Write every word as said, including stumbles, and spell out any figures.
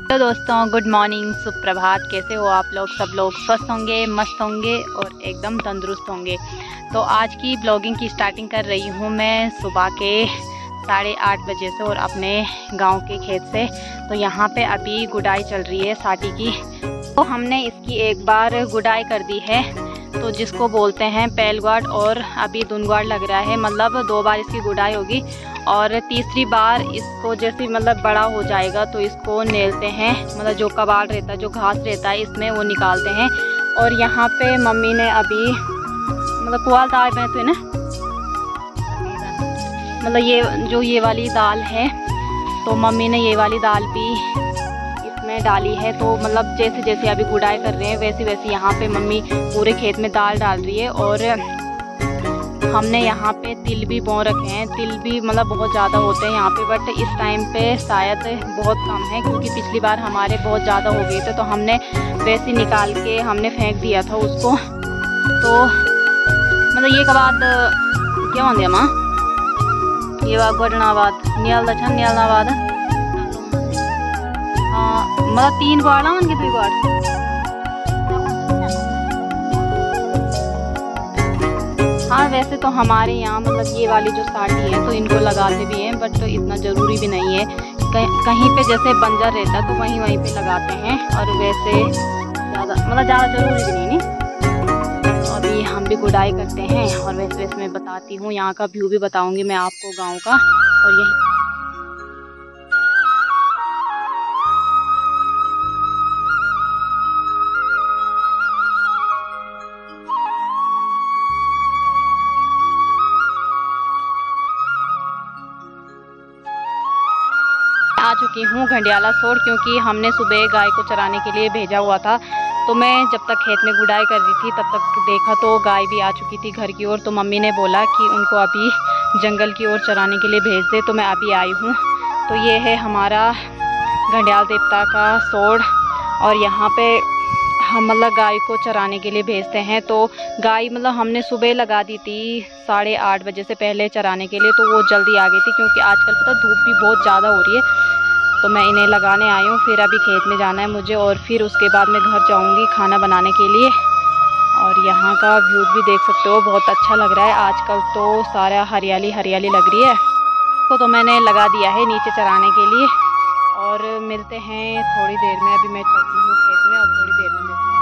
तो दोस्तों good morning, सुप्रभात। कैसे हो आप लोग? सब लोग स्वस्थ होंगे, मस्त होंगे और एकदम तंदुरुस्त होंगे। तो आज की ब्लॉगिंग की स्टार्टिंग कर रही हूँ मैं सुबह के साढ़े आठ बजे से और अपने गांव के खेत से। तो यहाँ पे अभी गुड़ाई चल रही है साटी की। तो हमने इसकी एक बार गुड़ाई कर दी है, तो जिसको बोलते हैं पैलगुआड़, और अभी दुनगुआड़ लग रहा है। मतलब दो बार इसकी गुड़ाई होगी और तीसरी बार इसको जैसे मतलब बड़ा हो जाएगा तो इसको नेलते हैं। मतलब जो कबाड़ रहता है, जो घास रहता है इसमें, वो निकालते हैं। और यहाँ पे मम्मी ने अभी मतलब कुआल दाल में तो है ना, मतलब ये जो ये वाली दाल है, तो मम्मी ने ये वाली दाल भी इसमें डाली है। तो मतलब जैसे जैसे अभी गुड़ाई कर रहे हैं वैसे वैसे यहाँ पे मम्मी पूरे खेत में दाल डाल रही है। और हमने यहाँ पे तिल भी बो रखे हैं। तिल भी मतलब बहुत ज़्यादा होते हैं यहाँ पे, बट इस टाइम पे शायद बहुत कम है, क्योंकि पिछली बार हमारे बहुत ज़्यादा हो गए थे तो हमने वैसे निकाल के हमने फेंक दिया था उसको। तो मतलब ये के बाद क्या होंगे माँ, ये बात बढ़ना बाद नियल अच्छा नियलना बाद हाँ मतलब तीन गुआड़ मन के दुई गुआड़ हाँ। वैसे तो हमारे यहाँ मतलब ये वाली जो साटी है तो इनको लगाते भी हैं, बट इतना ज़रूरी भी नहीं है। कहीं कहीं पे जैसे बंजर रहता है तो वहीं वहीं पे लगाते हैं, और वैसे ज़्यादा मतलब ज़्यादा ज़रूरी भी नहीं, नहीं। तो अभी हम भी गुड़ाई करते हैं और वैसे वैसे मैं बताती हूँ, यहाँ का व्यू भी बताऊँगी मैं आपको गाँव का। और यही आ चुकी हूँ घंडियाला सोड़, क्योंकि हमने सुबह गाय को चराने के लिए भेजा हुआ था। तो मैं जब तक खेत में गुड़ाई कर रही थी तब तक देखा तो गाय भी आ चुकी थी घर की ओर। तो मम्मी ने बोला कि उनको अभी जंगल की ओर चराने के लिए भेज दे, तो मैं अभी आई हूँ। तो ये है हमारा घंडियाल देवता का सोड़, और यहाँ पे हम मतलब गाय को चराने के लिए भेजते हैं। तो गाय मतलब हमने सुबह लगा दी थी साढ़े आठ बजे से पहले चराने के लिए, तो वो जल्दी आ गई थी, क्योंकि आजकल पता धूप भी बहुत ज़्यादा हो रही है। तो मैं इन्हें लगाने आई हूँ। फिर अभी खेत में जाना है मुझे, और फिर उसके बाद मैं घर जाऊँगी खाना बनाने के लिए। और यहाँ का व्यू भी देख सकते हो, बहुत अच्छा लग रहा है। आजकल तो सारा हरियाली हरियाली लग रही है। तो, तो मैंने लगा दिया है नीचे चराने के लिए, और मिलते हैं थोड़ी देर में। अभी मैं चलती हूँ खेत में और थोड़ी देर में मिलती हूँ।